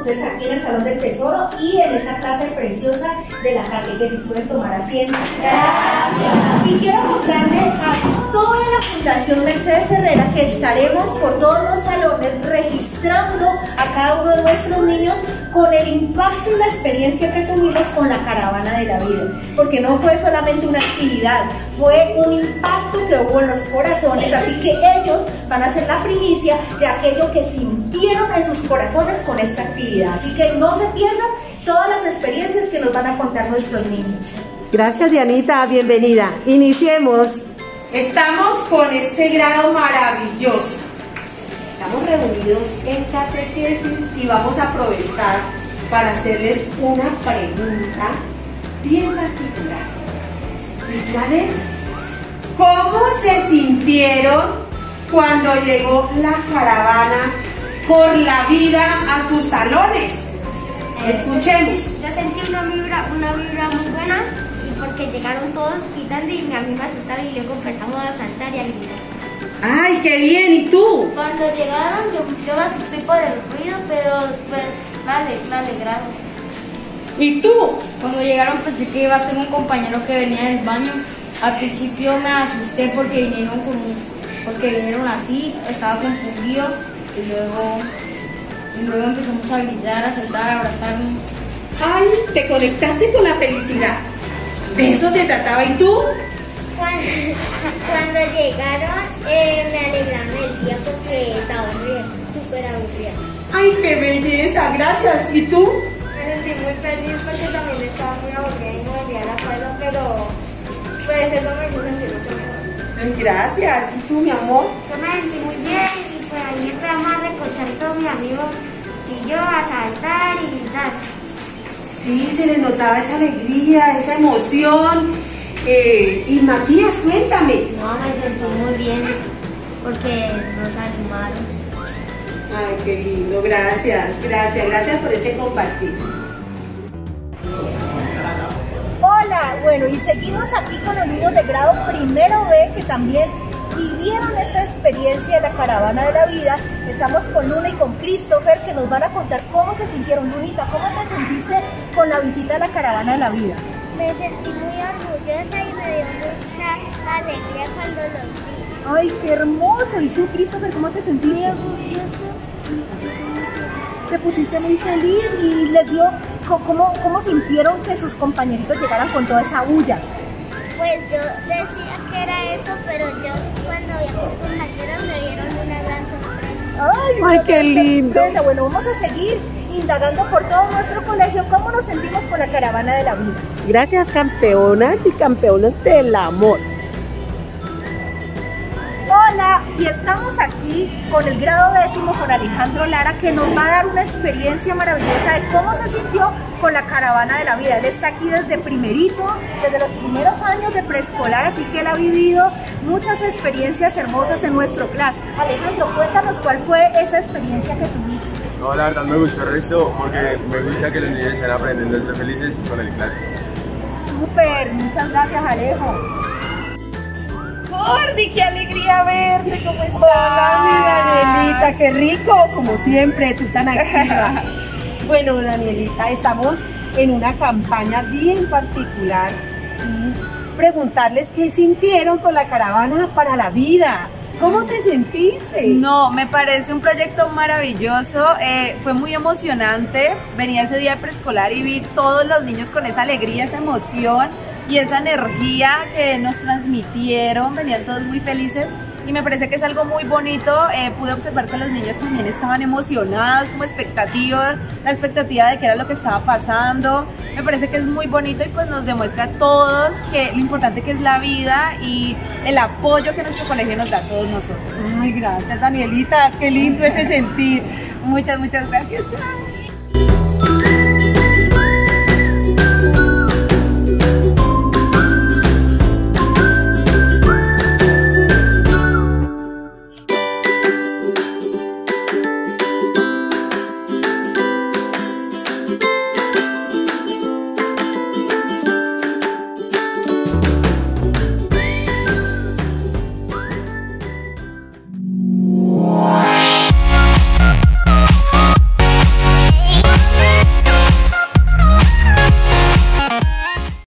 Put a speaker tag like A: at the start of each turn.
A: ustedes aquí en el Salón del Tesoro y en esta clase preciosa de la tarde, que se pueden tomar asiento. Gracias. Y quiero contarle a toda la Fundación Mercedes Herrera que estaremos por todos los salones registrando a cada uno de nuestros niños con el impacto y la experiencia que tuvimos con la caravana de la vida, porque no fue solamente una actividad, fue un impacto que hubo en los corazones, así que ellos van a ser la primicia de aquello que sintieron en sus corazones con esta actividad, así que no se pierdan todas las experiencias que nos van a contar nuestros niños.
B: Gracias, Dianita, bienvenida. Iniciemos.
C: Estamos con este grado maravilloso. Estamos reunidos en catequesis y vamos a aprovechar para hacerles una pregunta bien particular. ¿Y cuál es? ¿Cómo se sintieron cuando llegó la caravana por la vida a sus salones? Escuchemos.
D: Yo sentí una vibra muy buena, y porque llegaron todos gritando y a mí me asustaron y luego empezamos a saltar y a gritar.
C: ¡Ay, qué bien! ¿Y tú?
D: Cuando llegaron yo me asusté por el ruido, pero pues me alegraron.
C: ¿Y tú?
E: Cuando llegaron pensé que iba a ser un compañero que venía del baño. Al principio me asusté porque vinieron así, estaba confundido y luego empezamos a gritar, a saltar, a abrazarnos.
C: ¡Ay! Te conectaste con la felicidad. ¿De eso te trataba? ¿Y tú?
D: Cuando llegaron me alegraron el día porque estaba súper aburrida.
C: ¡Ay, qué belleza! Gracias. ¿Y tú?
D: Me sentí muy feliz porque también estaba muy aburrida y no venía a la escuela, pero pues eso me hizo sentir mucho mejor.
C: Ay, gracias. ¿Y tú, mi amor?
D: Yo me sentí muy bien y por ahí entramos a recochar todos mis amigos y yo a saltar y gritar.
C: Sí, se le notaba esa alegría, esa emoción. Y Matías, cuéntame.
D: No, me sentí muy bien porque nos animaron.
C: Ay, qué lindo. Gracias por ese compartir.
A: Hola, bueno, y seguimos aquí con los niños de grado primero B que también vivieron esta experiencia de la caravana de la vida. Estamos con Luna y con Christopher que nos van a contar cómo se sintieron. Lunita, ¿cómo te sentiste con la visita a la caravana de la vida?
D: Me sentí muy orgullosa y me dio mucha alegría cuando los vi.
A: Ay, qué hermoso. ¿Y tú, Christopher, cómo te sentiste?
D: Muy orgulloso.
A: Te pusiste muy feliz y les dio, ¿cómo sintieron que sus compañeritos llegaran con toda esa bulla?
D: Pues yo decía que era eso, pero yo cuando vi a mis compañeros me dieron una gran sorpresa.
A: Ay,
B: qué lindo.
A: Sorpresa. Bueno, vamos a seguir indagando por todo nuestro colegio cómo nos sentimos con la caravana de la vida.
B: Gracias, campeonas y campeones del amor.
A: Hola, y estamos aquí con el grado 10º, con Alejandro Lara, que nos va a dar una experiencia maravillosa de cómo se sintió con la caravana de la vida. Él está aquí desde primerito, desde los primeros años de preescolar, así que él ha vivido muchas experiencias hermosas en nuestro clase. Alejandro, cuéntanos cuál fue esa experiencia que tuviste.
F: No, la verdad me gustó el resto porque me gusta que los niños estén aprendiendo a ser felices con el clase.
A: Súper, muchas gracias, Alejo.
C: Gordy, qué alegría verte, ¿cómo estás?
B: Hola, mi Danielita, qué rico, como siempre, tú tan activa. Bueno, Danielita, estamos en una campaña bien particular. Preguntarles qué sintieron con la caravana para la vida. ¿Cómo te sentiste?
G: No, me parece un proyecto maravilloso, fue muy emocionante. Venía ese día de preescolar y vi todos los niños con esa alegría, esa emoción y esa energía que nos transmitieron, venían todos muy felices y me parece que es algo muy bonito. Pude observar que los niños también estaban emocionados, como expectativas, la expectativa de qué era lo que estaba pasando. Me parece que es muy bonito y pues nos demuestra a todos que lo importante que es la vida y el apoyo que nuestro colegio nos da a todos nosotros.
B: Ay, gracias, Danielita, qué lindo ese sentir.
G: Muchas gracias. Chao.